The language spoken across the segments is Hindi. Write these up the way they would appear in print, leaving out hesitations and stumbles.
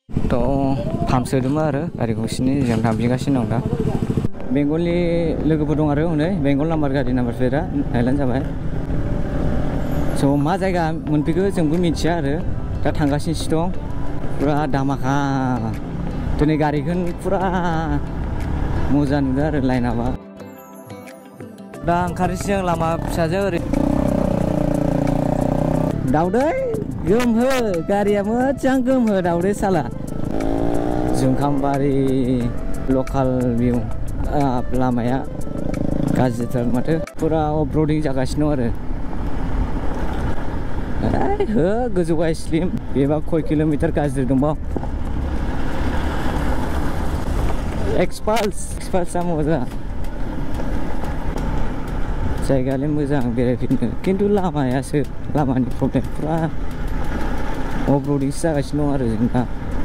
थ' पाम्प सोदोंमोन आरो गारि गंसेनि जों थांफिनगासिनो दं दा। बेंगलनि लोगोफोर दं आरो हनै बेंगल नाम्बार गारि नाम्बार प्लेटआ नायलानो जाबाय। स' मा जायगा मोनफैखो जोंबो मिथिया आरो दा थांगासिनोसो दं। फुरा दामाखा दिनै गारिखौ फुरा मोजां नुदों आरो लाइनाबा। दा ओंखारनोसै जों लामा फिसाजों ओरै दावदै गोमहो गारिया मोजां गोमहो दावदै साला जुंखामबारि लकाल भिउ लामाया गाज्रिथार माथो फुरा अफर'डिं जागासिनो दं आरो हो गोजौआ स्लिम बेबा खय किल'मिटार गाज्रि दंबाव एक्सपाल्सआ मोजां जायगायालाय मोजां बेरायफैनो खिन्थु लामायासो लामानि प्रब्लेम फुरा अफर'डिंसो जागासिनो दं आरो जों दा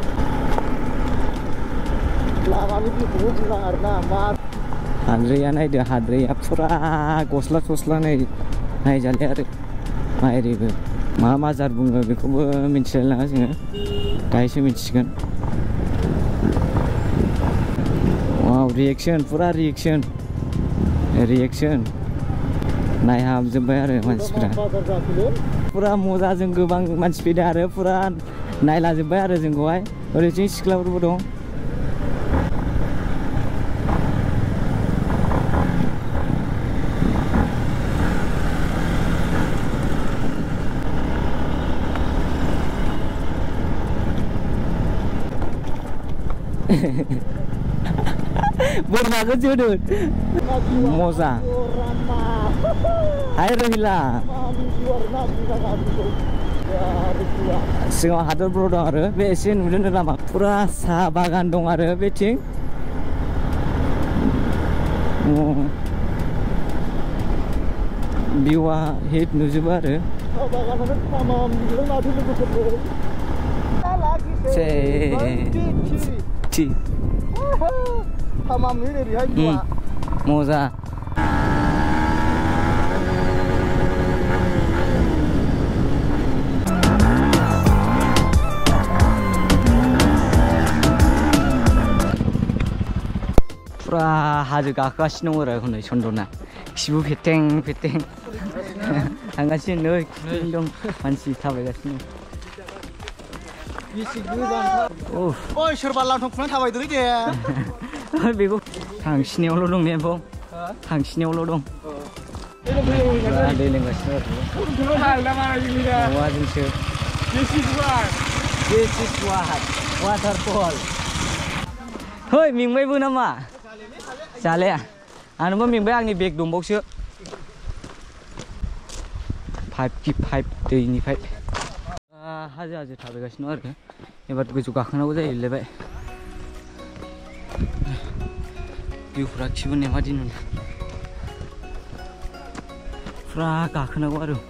हाद्रैया नायदो हाद्रैया फुरा गस्ला थस्ला नायजाले आरो माइरिबो मा जार बुङो बेखौबो मिथिलायलाङा जोङो दायोसो मिथिसिगोन। वाव रिएक्सन फुरा रिएक्सन नायहाबजोब्बाय आरो मानसिफ्रा फुरा मजाजों गोबां मानसि फैदों आरो फुरा नायलाजोब्बाय आरो जोंखौहाय ओरैथिं सिख्लाफोरबो दं। बोरमाखौ जोदों मजा हाय रहिला सिगाङाव हादरफोराव दं आरो बे एसे नुदों लामा फुरा साहा बागान दं आरो बेथिं भिउआ हिट नुजोबो आरो मजा फुरा हाजो गाखोगासिनो दं आरो हनै चन्दना खिबु फेथें थांगासिनो दं मानसि थाबायगासिनो सोरबा लांथं खुनानै थाबायदों दे बेखौ थांसिनायावल' दं ने बाव थांसिनायावल' दं दै लोंगासिनो आरो जोंसो वाटारफल है मेंबायबो नामा जाले आंनोबो मेंबाय आंनि बेग दंबावसो 5 दैनिफ्राय हाजो थाबायगासिनो आरो एबार गोजौ गाखोनांगौ जाहैलायबाय भिउफ्रा खिबु नेमादि नुदों फुरा गाखोनांगौ आरो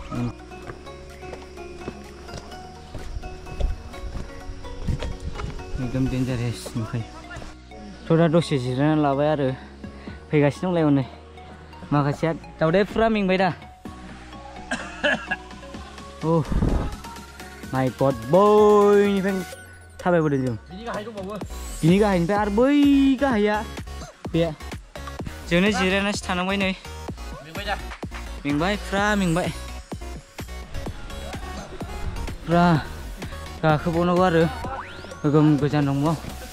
एकदम डेन्जारेस नुखायो थ' दा दसे जिरायनानै लाबाय आरो फैगासिनो दंलाय हनै माखासेया दावदै फुरा मेंबाय दा माय गड बैनिफ्राय थाबायबोदों जों बिनि गाहायनिफ्राय आरो बै गाहाया बे जोंनो जिरायनासो थानांबाय नै मेंबाय फुरा गाखोबावनांगौ आरो गोगोम गोजान दंबाव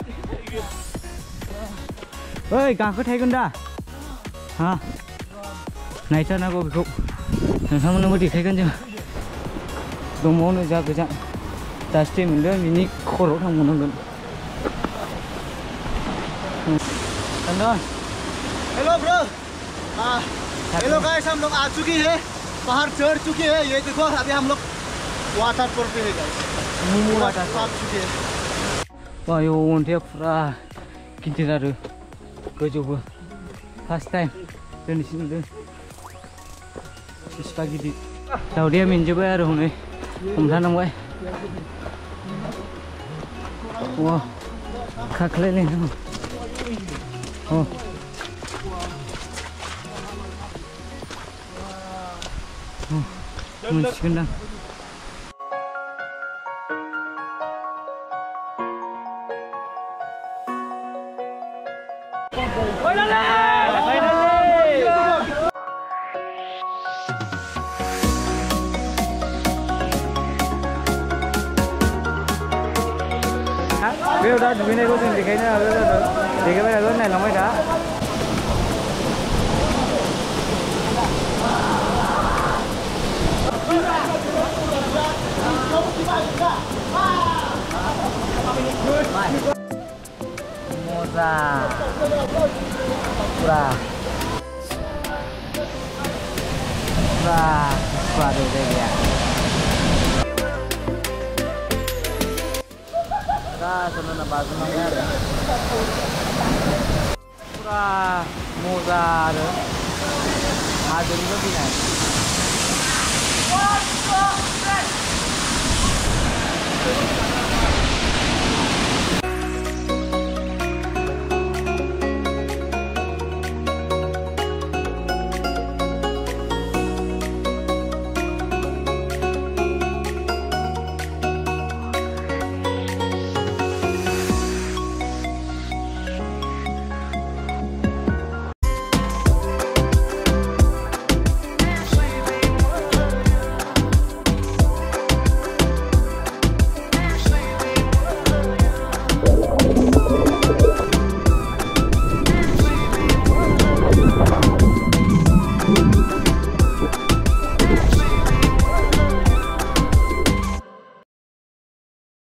ओइ गाखोथायगोन दा हा नायथारनांगौ बेखौ नोंथांमोननोबो देखायगोन जों दंबावनो जा गोजान दासो दै मोनदों बिनि खर'आव थांबावनांगोन हेलो ब्रो हेलो गाइस हम लोग आ चुके हैं पहाड़ चढ़ चुके हैं ये देखो अभी हम लोग वाटरफॉल पे है गाइस वाटरफॉल आ चुके हैं वाह यो अन्थाइआ फुरा गिदिर आरो गोजौबो फार्स्ट टाइम दिनैसो नुदों बिसिबा गिदिर दावदैया मेंजोब्बाय आरो हनै हमथानांबाय वाह खाख्लायलायनांगौ मोनसिगोनदां Bây giờ bên này có gì cái này thì cái bên này là mấy cá. Moza Pura được đây kìa. Ra cho nên là bà sẽ mang ra đấy. Pura Moza được. Hai đứa nó đi này.